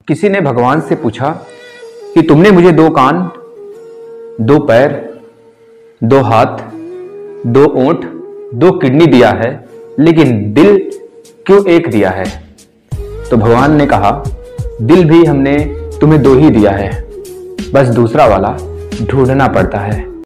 किसी ने भगवान से पूछा कि तुमने मुझे 2 कान, 2 पैर, 2 हाथ, 2 ओंठ, 2 किडनी दिया है, लेकिन दिल क्यों एक दिया है? तो भगवान ने कहा, दिल भी हमने तुम्हें 2 ही दिया है, बस दूसरा वाला ढूंढना पड़ता है।